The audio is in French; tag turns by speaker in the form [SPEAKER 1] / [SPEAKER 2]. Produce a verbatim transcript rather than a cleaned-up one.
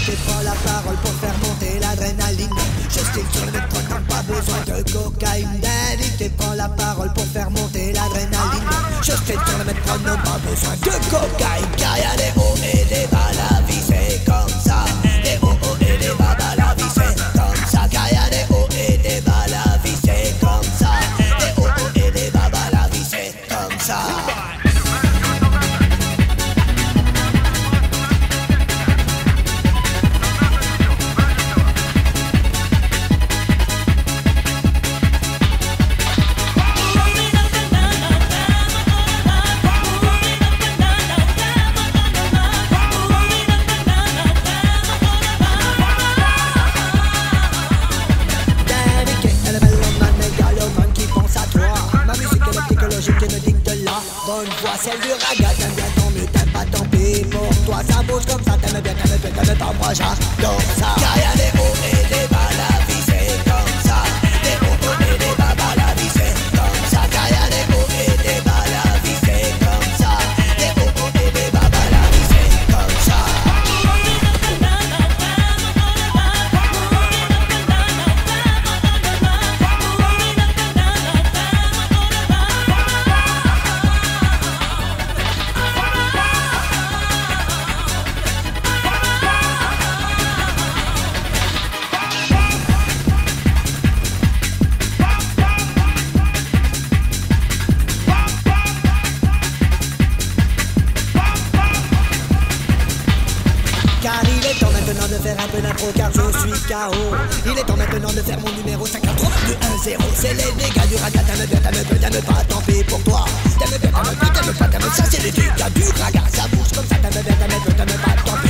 [SPEAKER 1] et prends la parole pour faire monter l'adrénaline. Je style sur le métro, t'as pas besoin de cocaïne. David et prends la parole pour faire monter l'adrénaline. Je style sur le métro, non pas besoin de cocaïne. Car y'a des hauts et des bas, la vie c'est comme ça. Des hauts hauts et des bas, bas, la vie c'est comme ça. Car y'a des hauts et des bas, la vie c'est comme ça. Des hauts hauts et des bas, bas, la vie c'est comme ça. Bonne voix, celle du raga, t'aimes bien tant mieux, t'aimes pas tant pis. Pour toi ça bouge comme ça, t'aimes bien, t'aimes bien, t'aimes pas, moi j'adore ça. Car y'a des hauts et des bas, la vie c'est comme ça. Des hauts et des bas, bas, la vie c'est comme ça. Car y'a des hauts et des bas, la vie c'est comme ça. Des hauts et des bas, bas, la vie c'est comme ça. Car il est temps maintenant de faire un peu d'impro car je suis K O. Il est temps maintenant de faire mon numéro cinq quatre trois deux un zéro. C'est les dégâts du raga, t'aimes bien, t'aimes bien, t'aimes pas, tant pis pour toi. T'aimes bien, t'aimes bien, t'aimes pas, t'aimes ça, c'est les dégâts du raga. Ça bouge comme ça, t'aimes bien, t'aimes bien, t'aimes pas, tant pis.